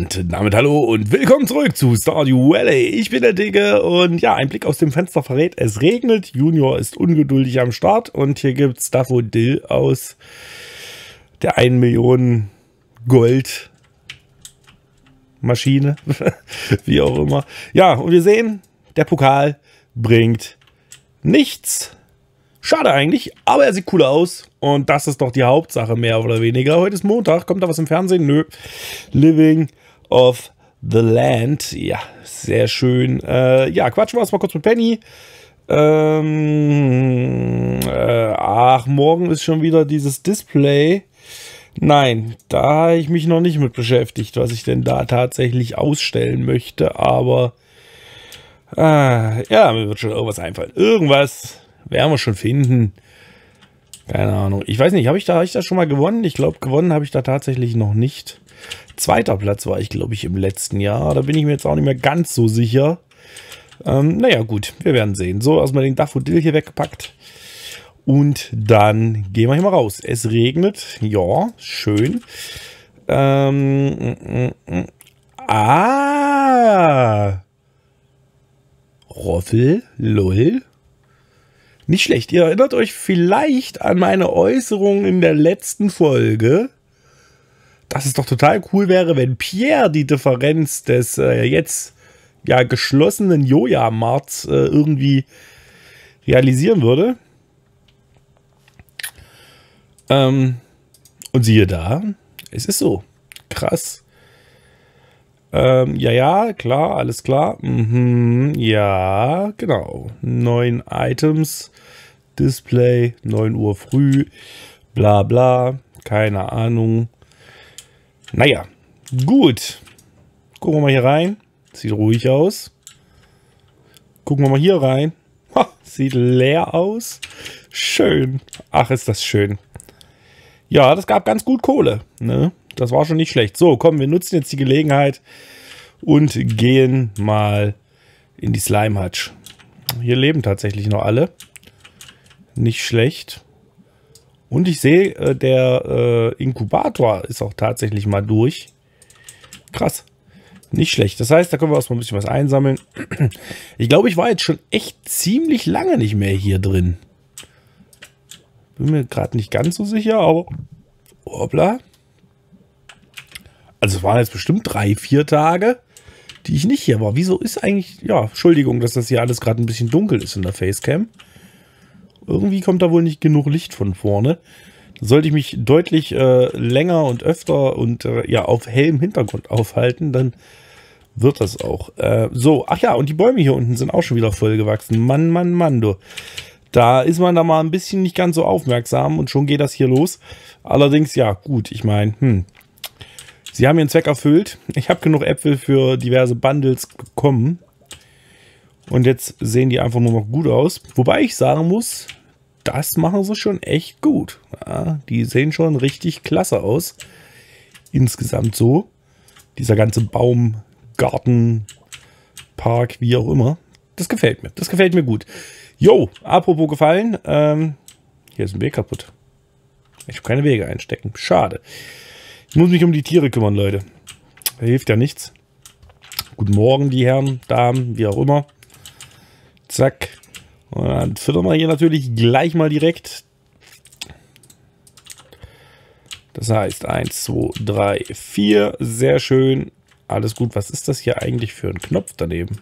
Und damit hallo und willkommen zurück zu Stardew Valley. Ich bin der Dicke und ja, ein Blick aus dem Fenster verrät, es regnet. Junior ist ungeduldig am Start und hier gibt es Daffodil aus der 1 Million Gold Maschine, wie auch immer. Ja, und wir sehen, der Pokal bringt nichts. Schade eigentlich, aber er sieht cool aus und das ist doch die Hauptsache, mehr oder weniger. Heute ist Montag, kommt da was im Fernsehen? Nö. Living of the Land, ja, sehr schön. Ja, quatschen wir erstmal kurz mit Penny. Morgen ist schon wieder dieses Display. Nein, da habe ich mich noch nicht mit beschäftigt, was ich denn da tatsächlich ausstellen möchte, aber ja, mir wird schon irgendwas einfallen. Irgendwas werden wir schon finden. Keine Ahnung. Ich weiß nicht, habe ich da schon mal gewonnen? Ich glaube, gewonnen habe ich da tatsächlich noch nicht. Zweiter Platz war ich, glaube ich, im letzten Jahr. Da bin ich mir jetzt auch nicht mehr ganz so sicher. Naja, gut, wir werden sehen. So, erstmal den Daffodil hier weggepackt. Und dann gehen wir hier mal raus. Es regnet. Ja, schön. Roffel, lol. Nicht schlecht. Ihr erinnert euch vielleicht an meine Äußerung in der letzten Folge, dass es doch total cool wäre, wenn Pierre die Differenz des jetzt ja geschlossenen Joja-Marts irgendwie realisieren würde. Und siehe da, es ist so. Krass. Ja, klar, alles klar. Ja, genau. 9 Items, Display, 9 Uhr früh, bla bla, keine Ahnung. Naja, gut. Gucken wir mal hier rein. Sieht ruhig aus. Gucken wir mal hier rein. Ha, sieht leer aus. Schön. Ach, ist das schön. Ja, das gab ganz gut Kohle, ne? Das war schon nicht schlecht. So, komm, wir nutzen jetzt die Gelegenheit und gehen mal in die Slime Hutch. Hier leben tatsächlich noch alle. Nicht schlecht. Und ich sehe, der Inkubator ist auch tatsächlich mal durch. Krass. Nicht schlecht. Das heißt, da können wir erstmal ein bisschen was einsammeln. Ich glaube, ich war jetzt schon echt ziemlich lange nicht mehr hier drin. Bin mir gerade nicht ganz so sicher, aber hoppla. Also es waren jetzt bestimmt 3, 4 Tage, die ich nicht hier war. Wieso ist eigentlich... Ja, Entschuldigung, dass das hier alles gerade ein bisschen dunkel ist in der Facecam. Irgendwie kommt da wohl nicht genug Licht von vorne. Sollte ich mich deutlich länger und öfter und ja auf hellem Hintergrund aufhalten, dann wird das auch. So, ach ja, und die Bäume hier unten sind auch schon wieder voll gewachsen. Mann, Mann, Mann, du. Da ist man da mal ein bisschen nicht ganz so aufmerksam und schon geht das hier los. Allerdings, ja, gut, ich meine, sie haben ihren Zweck erfüllt. Ich habe genug Äpfel für diverse Bundles bekommen. Und jetzt sehen die einfach nur noch gut aus. Wobei ich sagen muss, das machen sie schon echt gut. Ja, die sehen schon richtig klasse aus. Insgesamt so. Dieser ganze Baum, Garten, Park, wie auch immer. Das gefällt mir. Das gefällt mir gut. Jo, apropos gefallen. Hier ist ein Weg kaputt. Ich habe keine Wege einstecken. Schade. Ich muss mich um die Tiere kümmern, Leute. Da hilft ja nichts. Guten Morgen, die Herren, Damen, wie auch immer. Zack. Und dann füttern wir hier natürlich gleich mal direkt. Das heißt 1, 2, 3, 4. Sehr schön. Alles gut. Was ist das hier eigentlich für ein Knopf daneben?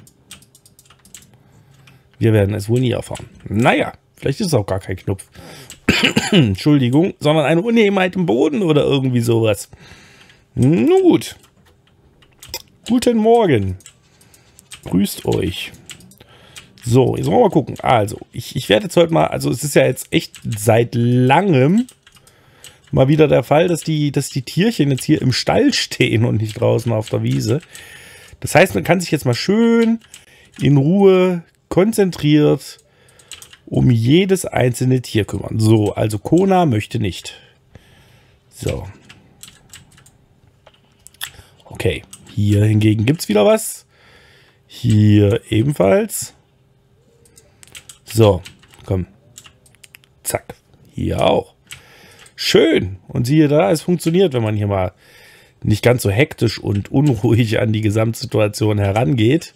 Wir werden es wohl nie erfahren. Naja, vielleicht ist es auch gar kein Knopf. Entschuldigung, sondern eine Unebenheit im Boden oder irgendwie sowas. Nun gut. Guten Morgen. Grüßt euch. So, jetzt wollen wir mal gucken. Also, ich werde jetzt heute mal, also es ist ja jetzt echt seit langem mal wieder der Fall, dass die Tierchen jetzt hier im Stall stehen und nicht draußen auf der Wiese. Das heißt, man kann sich jetzt mal schön in Ruhe konzentriert um jedes einzelne Tier kümmern. So, also Kona möchte nicht. So. Okay, hier hingegen gibt es wieder was. Hier ebenfalls. So, komm. Zack. Hier auch. Schön. Und siehe da, es funktioniert, wenn man hier mal nicht ganz so hektisch und unruhig an die Gesamtsituation herangeht.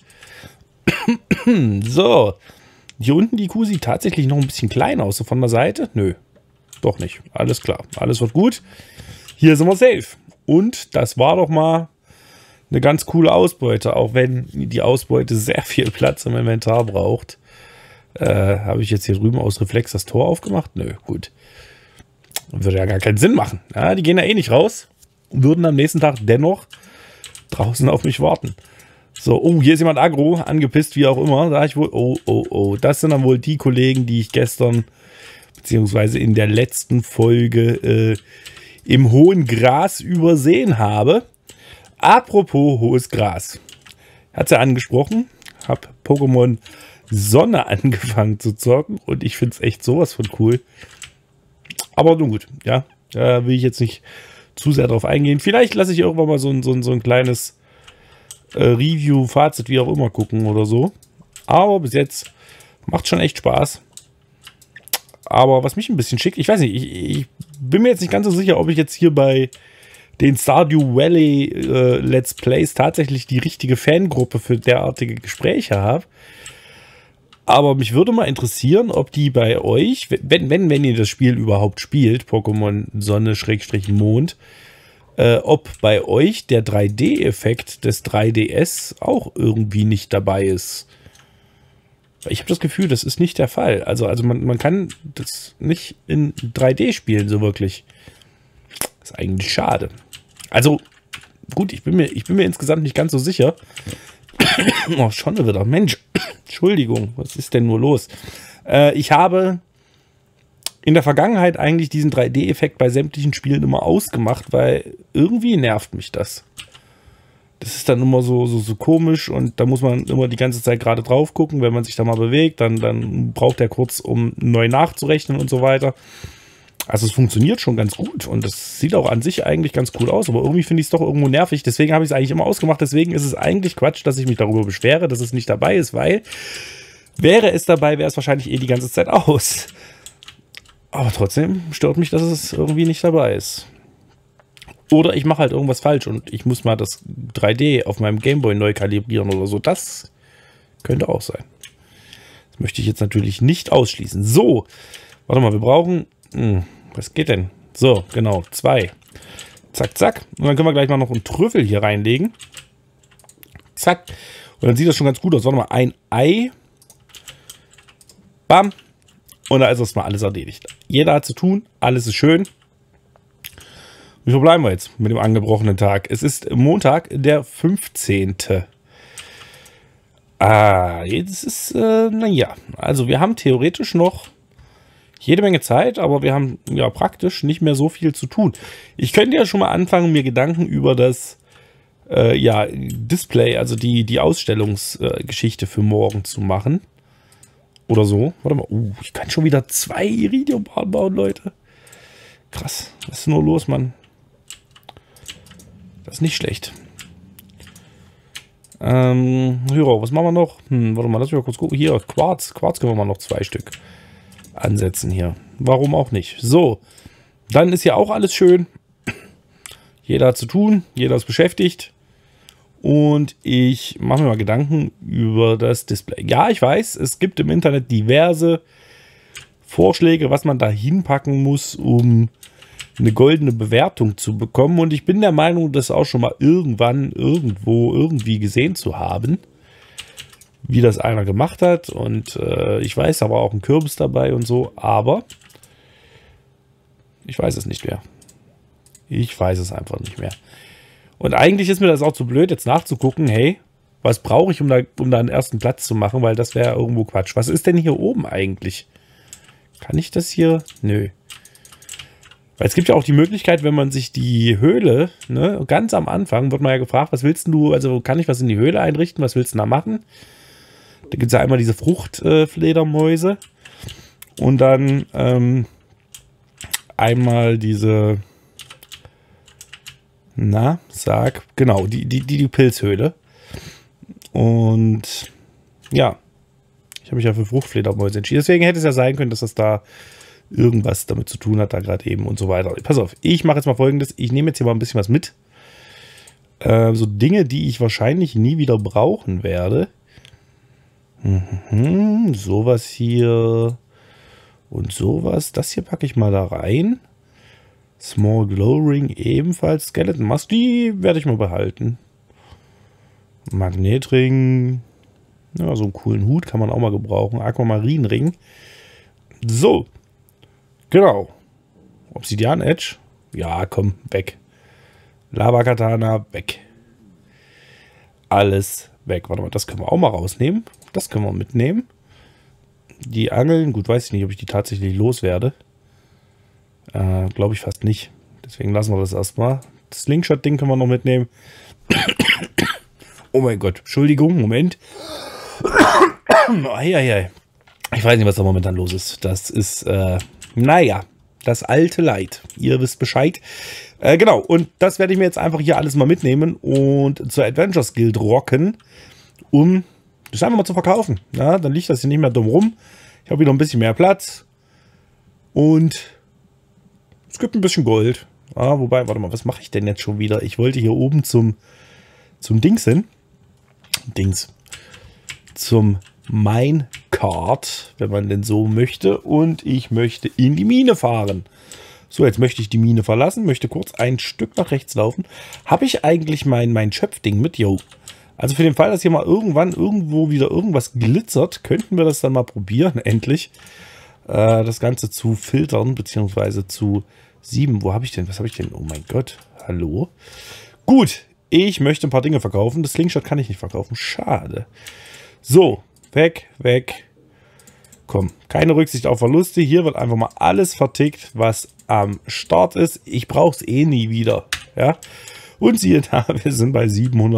So, hier unten die Kuh sieht tatsächlich noch ein bisschen klein aus, so von der Seite. Nö, doch nicht. Alles klar, alles wird gut. Hier sind wir safe. Und das war doch mal eine ganz coole Ausbeute, auch wenn die Ausbeute sehr viel Platz im Inventar braucht. Habe ich jetzt hier drüben aus Reflex das Tor aufgemacht? Nö, gut. Würde ja gar keinen Sinn machen. Ja, die gehen ja eh nicht raus und würden am nächsten Tag dennoch draußen auf mich warten. So, oh, hier ist jemand aggro, angepisst, wie auch immer. Da ich wohl, oh. Das sind dann wohl die Kollegen, die ich gestern, beziehungsweise in der letzten Folge im hohen Gras übersehen habe. Apropos hohes Gras. Hat sie ja angesprochen. Hab Pokémon Sonne angefangen zu zocken und ich finde es echt sowas von cool. Aber nun gut, ja, da will ich jetzt nicht zu sehr drauf eingehen. Vielleicht lasse ich irgendwann mal so ein kleines Review, Fazit, wie auch immer gucken oder so. Aber bis jetzt macht schon echt Spaß. Aber was mich ein bisschen schickt, ich weiß nicht, ich bin mir jetzt nicht ganz so sicher, ob ich jetzt hier bei den Stardew Valley Let's Plays tatsächlich die richtige Fangruppe für derartige Gespräche habe. Aber mich würde mal interessieren, ob die bei euch, wenn ihr das Spiel überhaupt spielt, Pokémon Sonne-Mond, ob bei euch der 3D-Effekt des 3DS auch irgendwie nicht dabei ist. Ich habe das Gefühl, das ist nicht der Fall. Also man kann das nicht in 3D spielen, so wirklich. Das ist eigentlich schade. Also, gut, ich bin mir insgesamt nicht ganz so sicher. Oh, schon wieder. Mensch, Entschuldigung, was ist denn nur los? Ich habe in der Vergangenheit eigentlich diesen 3D-Effekt bei sämtlichen Spielen immer ausgemacht, weil irgendwie nervt mich das. Das ist dann immer so komisch und da muss man immer die ganze Zeit gerade drauf gucken. Wenn man sich da mal bewegt, dann braucht er kurz, um neu nachzurechnen und so weiter. Also es funktioniert schon ganz gut und es sieht auch an sich eigentlich ganz cool aus, aber irgendwie finde ich es doch irgendwo nervig. Deswegen habe ich es eigentlich immer ausgemacht. Deswegen ist es eigentlich Quatsch, dass ich mich darüber beschwere, dass es nicht dabei ist, weil wäre es dabei, wäre es wahrscheinlich eh die ganze Zeit aus. Aber trotzdem stört mich, dass es irgendwie nicht dabei ist. Oder ich mache halt irgendwas falsch und ich muss mal das 3D auf meinem Gameboy neu kalibrieren oder so. Das könnte auch sein. Das möchte ich jetzt natürlich nicht ausschließen. So, warte mal, wir brauchen... was geht denn? So, genau, 2. Zack, zack. Und dann können wir gleich mal noch einen Trüffel hier reinlegen. Zack. Und dann sieht das schon ganz gut aus. Warte mal, ein Ei. Bam. Und da ist das mal alles erledigt. Jeder hat zu tun, alles ist schön. Wie verbleiben wir jetzt mit dem angebrochenen Tag? Es ist Montag, der 15. Jetzt ist, naja, also wir haben theoretisch noch jede Menge Zeit, aber wir haben ja praktisch nicht mehr so viel zu tun. Ich könnte ja schon mal anfangen, mir Gedanken über das Display, also die Ausstellungsgeschichte für morgen zu machen. Oder so. Warte mal. Ich kann schon wieder 2 Iridium-Bahnen bauen, Leute. Krass. Was ist nur los, Mann? Das ist nicht schlecht. Ja, was machen wir noch? Warte mal, lass mich mal kurz gucken. Hier, Quarz. Quarz können wir mal noch 2 Stück ansetzen hier. Warum auch nicht? So. Dann ist ja auch alles schön. Jeder hat zu tun. Jeder ist beschäftigt. Und ich mache mir mal Gedanken über das Display. Ja, ich weiß, es gibt im Internet diverse Vorschläge, was man da hinpacken muss, um eine goldene Bewertung zu bekommen. Und ich bin der Meinung, das auch schon mal irgendwann, irgendwo, irgendwie gesehen zu haben, wie das einer gemacht hat. Und ich weiß, da war auch ein Kürbis dabei und so, aber ich weiß es nicht mehr. Ich weiß es einfach nicht mehr. Und eigentlich ist mir das auch zu blöd, jetzt nachzugucken, hey, was brauche ich, um da einen ersten Platz zu machen, weil das wäre irgendwo Quatsch. Was ist denn hier oben eigentlich? Kann ich das hier? Nö. Weil es gibt ja auch die Möglichkeit, wenn man sich die Höhle, ne, ganz am Anfang wird man ja gefragt, was willst du, also kann ich was in die Höhle einrichten, was willst du da machen? Da gibt es ja einmal diese Fruchtfledermäuse und dann einmal diese... Na, sag, genau, die Pilzhöhle. Und ja, ich habe mich ja für Fruchtfledermäuse entschieden. Deswegen hätte es ja sein können, dass das da irgendwas damit zu tun hat, da gerade eben und so weiter. Pass auf, ich mache jetzt mal Folgendes. Ich nehme jetzt hier mal ein bisschen was mit. So Dinge, die ich wahrscheinlich nie wieder brauchen werde. Sowas hier und sowas. Das hier packe ich mal da rein. Small Glow Ring ebenfalls. Skeleton Mask, die werde ich mal behalten. Magnetring. Ja, so einen coolen Hut kann man auch mal gebrauchen. Aquamarinring. So. Genau. Obsidian Edge. Ja, komm, weg. Lava Katana, weg. Alles weg. Warte mal, das können wir auch mal rausnehmen. Das können wir mitnehmen. Die Angeln, gut, weiß ich nicht, ob ich die tatsächlich loswerde. Glaube ich fast nicht. Deswegen lassen wir das erstmal. Das Slingshot-Ding können wir noch mitnehmen. Oh mein Gott, Entschuldigung, Moment. Ich weiß nicht, was da momentan los ist. Das ist, naja, das alte Leid. Ihr wisst Bescheid. Genau, und das werde ich mir jetzt einfach hier alles mal mitnehmen und zur Adventures Guild rocken, um das einfach mal zu verkaufen. Ja, dann liegt das hier nicht mehr dumm rum. Ich habe wieder ein bisschen mehr Platz. Und es gibt ein bisschen Gold. Ah, wobei, warte mal, was mache ich denn jetzt schon wieder? Ich wollte hier oben zum Dings hin. Zum Minecart, wenn man denn so möchte. Und ich möchte in die Mine fahren. So, jetzt möchte ich die Mine verlassen, möchte kurz ein Stück nach rechts laufen. Habe ich eigentlich mein Schöpfding mit? Jo. Also für den Fall, dass hier mal irgendwann irgendwo wieder irgendwas glitzert, könnten wir das dann mal probieren, endlich. Das Ganze zu filtern, beziehungsweise zu sieben. Wo habe ich denn? Was habe ich denn? Oh mein Gott. Hallo? Gut, ich möchte ein paar Dinge verkaufen. Das Slingshot kann ich nicht verkaufen. Schade. So, weg, weg. Komm, keine Rücksicht auf Verluste. Hier wird einfach mal alles vertickt, was am Start ist. Ich brauche es eh nie wieder. Ja? Und siehe da, wir sind bei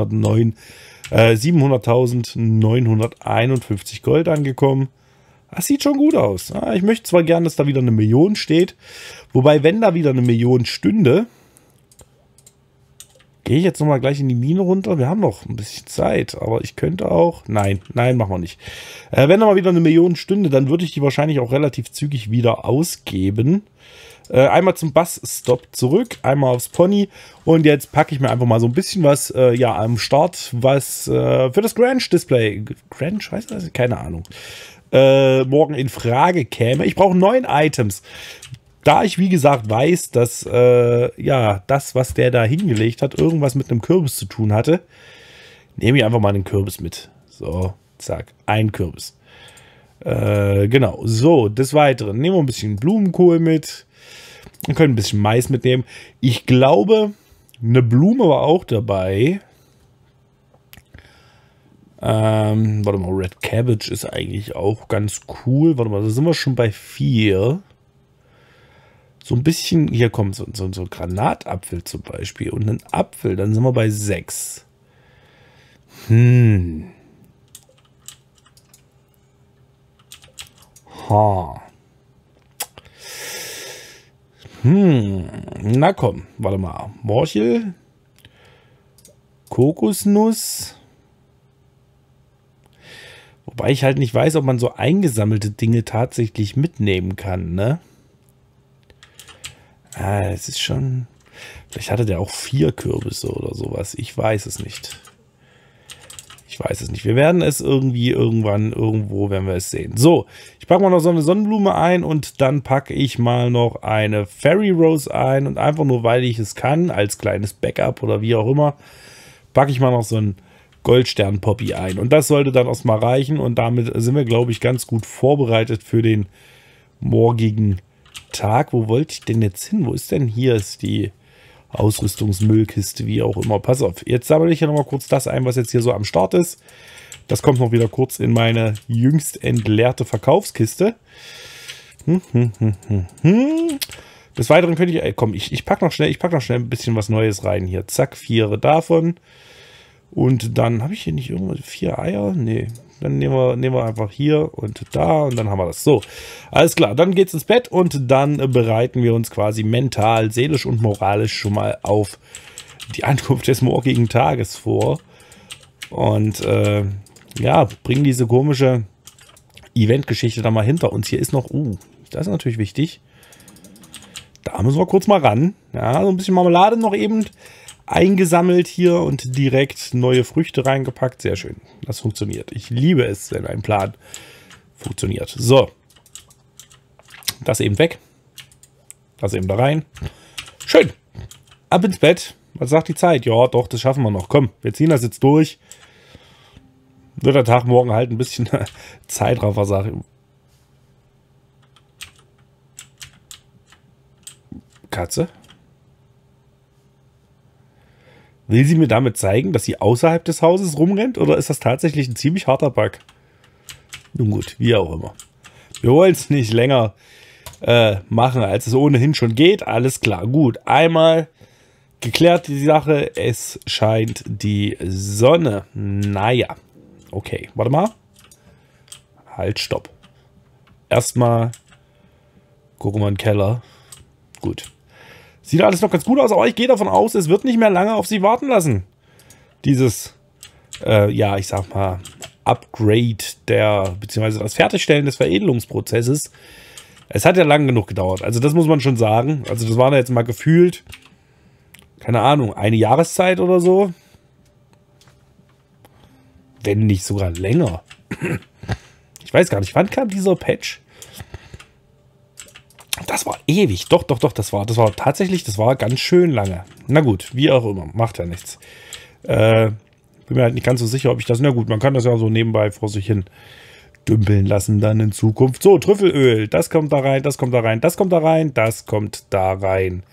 700.951 Gold angekommen. Das sieht schon gut aus. Ja, ich möchte zwar gerne, dass da wieder eine Million steht. Wobei, wenn da wieder eine Million stünde, gehe ich jetzt nochmal gleich in die Mine runter. Wir haben noch ein bisschen Zeit, aber ich könnte auch... Nein, machen wir nicht. Wenn da mal wieder eine Million stünde, dann würde ich die wahrscheinlich auch relativ zügig wieder ausgeben. Einmal zum Bus-Stop zurück, einmal aufs Pony. Und jetzt packe ich mir einfach mal so ein bisschen was ja, am Start, was für das Grange-Display... Grange, heißt das? Keine Ahnung. Morgen in Frage käme. Ich brauche 9 Items. Da ich, wie gesagt, weiß, dass ja, das, was der da hingelegt hat, irgendwas mit einem Kürbis zu tun hatte, nehme ich einfach mal einen Kürbis mit. So, zack, ein Kürbis. Genau, so, des Weiteren nehmen wir ein bisschen Blumenkohl mit und können ein bisschen Mais mitnehmen. Ich glaube, eine Blume war auch dabei. Warte mal, Red Cabbage ist eigentlich auch ganz cool. Warte mal, da sind wir schon bei 4. So ein bisschen, hier kommt so ein Granatapfel zum Beispiel und ein Apfel, dann sind wir bei 6. Na komm, warte mal. Morchel. Kokosnuss. Wobei ich halt nicht weiß, ob man so eingesammelte Dinge tatsächlich mitnehmen kann, ne? Es ist schon... Vielleicht hatte der auch 4 Kürbisse oder sowas. Ich weiß es nicht. Wir werden es irgendwo werden wir es sehen. So, ich packe mal noch so eine Sonnenblume ein und dann packe ich mal noch eine Fairy Rose ein. Und einfach nur, weil ich es kann, als kleines Backup oder wie auch immer, packe ich mal noch so einen Goldstern-Poppy ein. Und das sollte dann erstmal reichen. Und damit sind wir, glaube ich, ganz gut vorbereitet für den morgigen Tag. Wo wollte ich denn jetzt hin? Wo ist denn hier ist die Ausrüstungsmüllkiste, wie auch immer. Pass auf, jetzt sammle ich ja noch mal kurz das ein, was jetzt hier so am Start ist. Das kommt noch wieder kurz in meine jüngst entleerte Verkaufskiste. Des Weiteren könnte ich, komm, ich packe noch schnell ein bisschen was Neues rein hier. Zack, 4 davon. Und dann habe ich hier nicht irgendwo 4 Eier? Nee. Dann nehmen wir einfach hier und da und dann haben wir das. So, alles klar. Dann geht's ins Bett und dann bereiten wir uns quasi mental, seelisch und moralisch schon mal auf die Ankunft des morgigen Tages vor. Und ja, bringen diese komische Eventgeschichte da mal hinter uns. Hier ist noch, das ist natürlich wichtig. Da müssen wir kurz mal ran. Ja, so ein bisschen Marmelade noch eben. eingesammelt hier und direkt neue Früchte reingepackt. Sehr schön. Das funktioniert. Ich liebe es, wenn ein Plan funktioniert. So. Das eben weg. Das eben da rein. Schön. Ab ins Bett. Was sagt die Zeit? Ja, doch, das schaffen wir noch. Komm, wir ziehen das jetzt durch. Wird der Tag morgen halt ein bisschen Zeitraffer, sag ich. Katze? Will sie mir damit zeigen, dass sie außerhalb des Hauses rumrennt? Oder ist das tatsächlich ein ziemlich harter Bug? Nun gut, wie auch immer. Wir wollen es nicht länger machen, als es ohnehin schon geht. Alles klar, gut. Einmal geklärt die Sache. Es scheint die Sonne. Naja. Okay, warte mal. Halt, stopp. Erstmal gucken wir in den Keller. Gut. Sieht alles noch ganz gut aus, aber ich gehe davon aus, es wird nicht mehr lange auf sie warten lassen. Dieses, ja, ich sag mal, Upgrade beziehungsweise das Fertigstellen des Veredelungsprozesses. Es hat ja lang genug gedauert. Also das muss man schon sagen. Also das war da jetzt mal gefühlt, keine Ahnung, eine Jahreszeit oder so. Wenn nicht sogar länger. Ich weiß gar nicht, wann kam dieser Patch? Das war ewig. Doch, das war tatsächlich, das war ganz schön lange. Na gut, wie auch immer, macht ja nichts. Bin mir halt nicht ganz so sicher, ob ich das, na gut, man kann das ja so nebenbei vor sich hin dümpeln lassen dann in Zukunft. So, Trüffelöl, das kommt da rein, das kommt da rein, das kommt da rein, das kommt da rein.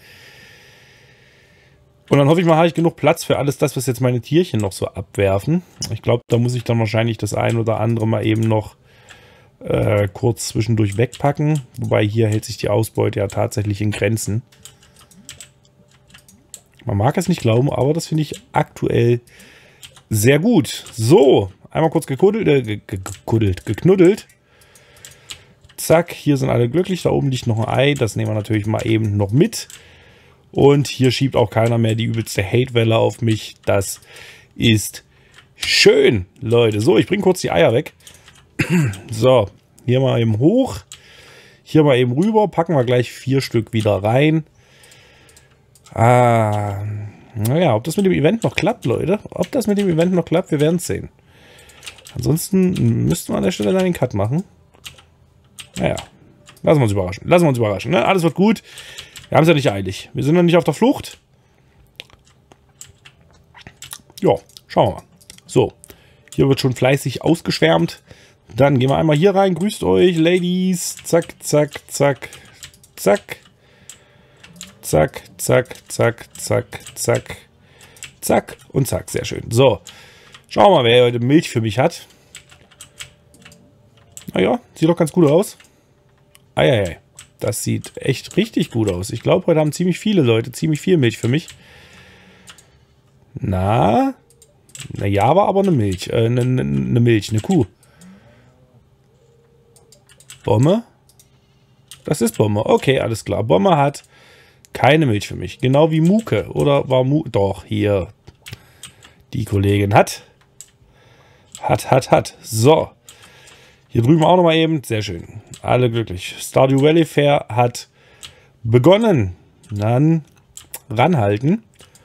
Und dann hoffe ich mal, habe ich genug Platz für alles das, was jetzt meine Tierchen noch so abwerfen. Ich glaube, da muss ich dann wahrscheinlich das ein oder andere mal eben noch kurz zwischendurch wegpacken. Wobei hier hält sich die Ausbeute ja tatsächlich in Grenzen. Man mag es nicht glauben, aber das finde ich aktuell sehr gut. So, einmal kurz geknuddelt. Zack, hier sind alle glücklich. Da oben liegt noch ein Ei. Das nehmen wir natürlich mal eben noch mit. Und hier schiebt auch keiner mehr die übelste Hate-Welle auf mich. Das ist schön, Leute. So, ich bringe kurz die Eier weg. So, hier mal eben hoch. Hier mal eben rüber. Packen wir gleich 4 Stück wieder rein. Naja, ob das mit dem Event noch klappt, Leute. Ob das mit dem Event noch klappt, wir werden es sehen. Ansonsten müssten wir an der Stelle dann den Cut machen. Naja, lassen wir uns überraschen. Lassen wir uns überraschen. Ne? Alles wird gut. Wir haben es ja nicht eilig. Wir sind noch nicht auf der Flucht. Ja, schauen wir mal. So, hier wird schon fleißig ausgeschwärmt. Dann gehen wir einmal hier rein. Grüßt euch, Ladies. Zack, zack, zack, zack. Zack, zack, zack, zack, zack, zack und zack. Sehr schön. So, schauen wir mal, wer heute Milch für mich hat. Naja, sieht doch ganz gut aus. Eieiei. Das sieht echt richtig gut aus. Ich glaube, heute haben ziemlich viele Leute ziemlich viel Milch für mich. Na ja, war aber eine Milch. Eine Kuh. Bombe? Das ist Bombe. Okay, alles klar. Bombe hat keine Milch für mich. Genau wie Muke. Oder war Muke? Doch, hier. Die Kollegin hat. So. Hier drüben auch nochmal eben. Sehr schön. Alle glücklich. Stardew Valley Fair hat begonnen. Dann ranhalten.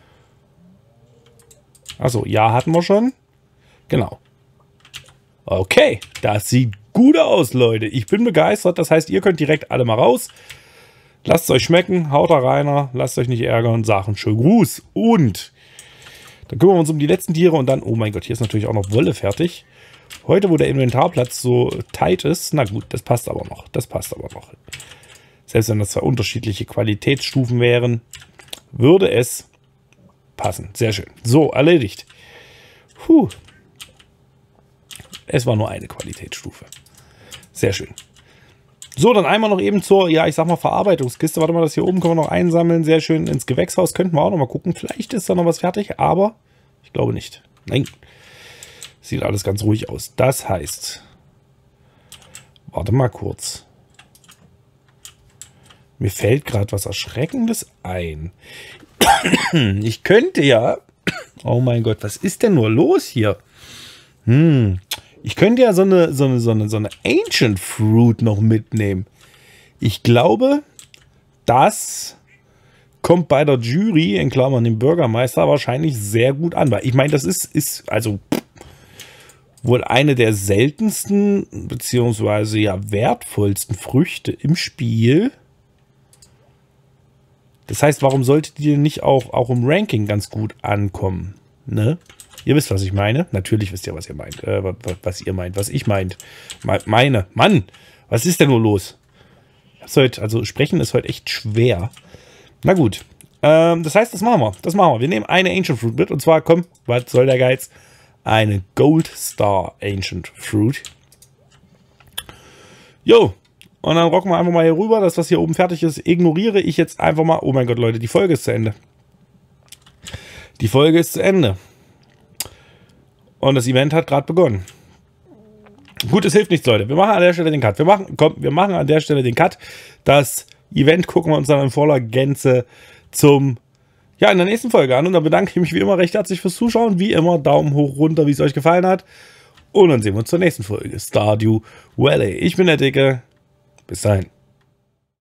Achso, ja, hatten wir schon. Genau. Okay, das sieht gut aus, Leute. Ich bin begeistert. Das heißt, ihr könnt direkt alle mal raus. Lasst es euch schmecken. Haut da rein. Lasst euch nicht ärgern. Sagen schön Gruß. Und dann kümmern wir uns um die letzten Tiere. Und dann, oh mein Gott, hier ist natürlich auch noch Wolle fertig. Heute, wo der Inventarplatz so tight ist, na gut, das passt aber noch. Das passt aber noch. Selbst wenn das 2 unterschiedliche Qualitätsstufen wären, würde es passen. Sehr schön. So, erledigt. Puh. Es war nur eine Qualitätsstufe. Sehr schön. So, dann einmal noch eben zur, ja, ich sag mal, Verarbeitungskiste. Warte mal, das hier oben können wir noch einsammeln. Sehr schön ins Gewächshaus. Könnten wir auch noch mal gucken. Vielleicht ist da noch was fertig, aber ich glaube nicht. Nein. Sieht alles ganz ruhig aus. Das heißt, warte mal kurz. Mir fällt gerade was Erschreckendes ein. Ich könnte ja... Oh mein Gott, was ist denn nur los hier? Ich könnte ja so eine Ancient Fruit noch mitnehmen. Ich glaube, das kommt bei der Jury, in Klammern dem Bürgermeister, wahrscheinlich sehr gut an. Weil ich meine, das ist also wohl eine der seltensten, beziehungsweise ja wertvollsten Früchte im Spiel. Das heißt, warum sollte die nicht auch im Ranking ganz gut ankommen? Ne? Ihr wisst, was ich meine. Natürlich wisst ihr, was ihr meint. Was ich meint. Meine. Mann, was ist denn nur los? Also sprechen ist heute echt schwer. Na gut. Das heißt, das machen wir. Wir nehmen eine Ancient Fruit mit. Und zwar, komm, was soll der Geiz? Eine Gold Star Ancient Fruit. Jo. Und dann rocken wir einfach mal hier rüber. Das, was hier oben fertig ist, ignoriere ich jetzt einfach mal. Oh mein Gott, Leute, die Folge ist zu Ende. Die Folge ist zu Ende. Und das Event hat gerade begonnen. Gut, es hilft nichts, Leute. Wir machen an der Stelle den Cut. Wir machen an der Stelle den Cut. Das Event gucken wir uns dann in voller Gänze in der nächsten Folge an. Und dann bedanke ich mich wie immer recht herzlich fürs Zuschauen. Wie immer, Daumen hoch, runter, wie es euch gefallen hat. Und dann sehen wir uns zur nächsten Folge. Stardew Valley. Ich bin der Dicke. Bis dahin.